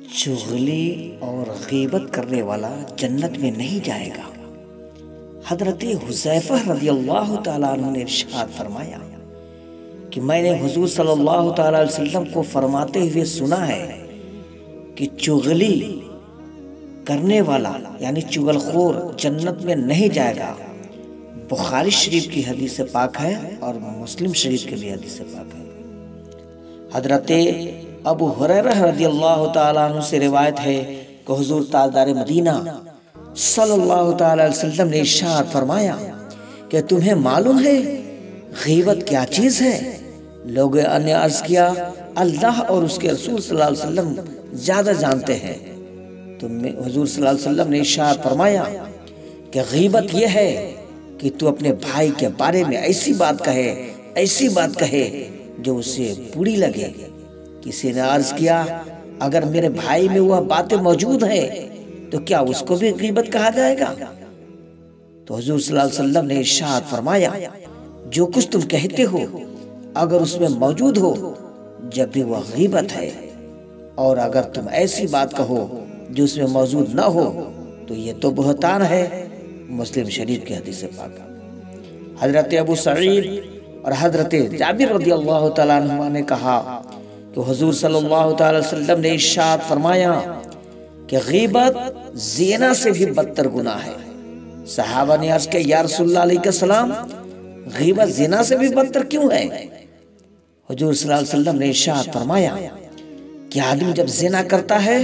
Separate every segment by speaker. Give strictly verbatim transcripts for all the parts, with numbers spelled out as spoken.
Speaker 1: चुगली और गीबत करने वाला जन्नत में नहीं जाएगा। हज़रत हुज़ैफ़ा रज़ियल्लाहु ताला अन्हु ने इरशाद फरमाया कि मैंने हुज़ूर सल्लल्लाहु ताला अलैहि वसल्लम को फरमाते हुए सुना है कि चुगली करने वाला यानी चुगलखोर जन्नत में नहीं जाएगा। बुखारी शरीफ की हदीस पाक है और मुस्लिम शरीफ की भी हदीस पाक है। हज़रत अबू हुरैरा रज़ियल्लाहु ताला अन्हु से रिवायत है कि हुज़ूर ताजदार मदीना सल्लल्लाहु ताला अलैहि वसल्लम ने इरशाद फरमाया कि तुम्हें मालूम है गीबत क्या चीज़ है? लोगों ने अर्ज़ किया अल्लाह और उसके रसूल सल्लल्लाहु अलैहि वसल्लम ज़्यादा जानते हैं। तो हुज़ूर सल्लल्लाहु अलैहि वसल्लम ने इरशाद फरमाया कि गीबत यह है कि तू अपने भाई के बारे में ऐसी बात कहे ऐसी बात कहे जो उसे बुरी लगे। किसी ने अर्ज़ किया अगर मेरे भाई में वह बातें मौजूद है तो क्या उसको भी गीबत कहा जाएगा? तो हुज़ूर सल्लल्लाहु अलैहि वसल्लम ने इरशाद फरमाया जो कुछ तुम कहते हो अगर उसमें मौजूद हो जब भी वह गीबत है, और अगर तुम ऐसी बात कहो जो उसमें मौजूद न हो तो ये तो बुहतान है। मुस्लिम शरीफ की हदीस पाक। हज़रत अबू सईद और हज़रत जाबिर रज़ियल्लाहु ताला अन्हुमा ने कहा कि हुज़ूर सल्लल्लाहु ताला अलैहि वसल्लम ने इरशाद फरमाया कि गीबत ज़िना से भी बदतर गुनाह है। सहाबा ने अर्ज़ किया या रसूलल्लाह अलैहि सलाम गीबत ज़िना से भी बदतर क्यों है? हुज़ूर सल्लल्लाहु अलैहि वसल्लम ने इरशाद फरमाया कि आदमी जब ज़िना करता है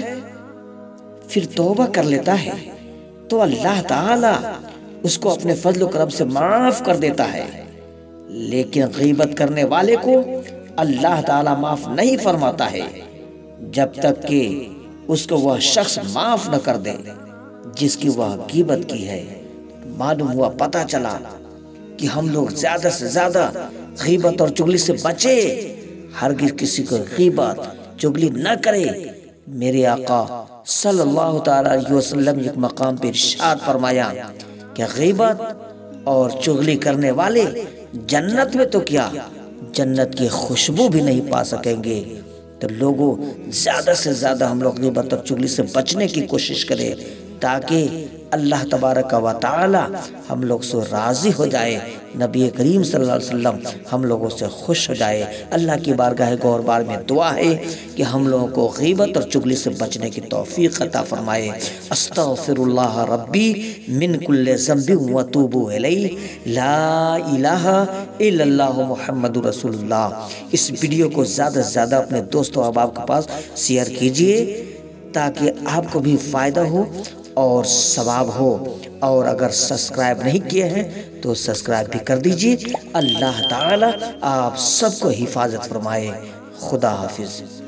Speaker 1: फिर तौबा कर लेता है तो अल्लाह ताला उसको अपने फजल करम से माफ कर देता है, लेकिन गीबत करने वाले को अल्लाह ताला माफ नहीं फरमाता है जब तक कि उसको वह शख्स माफ न कर दे जिसकी वह गीबत की है। मालूम हुआ, पता चला कि हम लोग ज्यादा से ज्यादा गीबत और चुगली से बचे। हरगिज़ किसी को गीबत चुगली न करे। मेरे आका सल्लल्लाहु ताला अलैहि वसल्लम एक मकाम पर इरशाद फरमाया कि गीबत और चुगली करने वाले जन्नत में तो क्या जन्नत की खुशबू भी नहीं पा सकेंगे। तो लोगों ज्यादा से ज्यादा हम लोग गीबत और चुगली से बचने की कोशिश करें ताकि अल्लाह तबारक व तआला हम लोग से राज़ी हो जाए, नबी करीम सल्लल्लाहु अलैहि वसल्लम हम लोगों से खुश हो जाए। अल्लाह की बारगाह गौरबार में दुआ है कि हम लोगों को गीबत और चुगली से बचने की तौफीक अता फरमाए। अस्तगफिरुल्लाह रब्बी मिन कुल्लि ज़ंबिन व तूबू इलैहि ला इलाहा इल्लल्लाहु मुहम्मदुर रसूलुल्लाह। इस वीडियो को ज़्यादा से ज़्यादा अपने दोस्तों अहबाब के पास शेयर कीजिए ताकि आपको भी फ़ायदा हो और सवाब हो। और अगर सब्सक्राइब नहीं किए हैं तो सब्सक्राइब भी कर दीजिए। अल्लाह ताला आप सबको हिफाजत फरमाए। खुदा हाफिज़।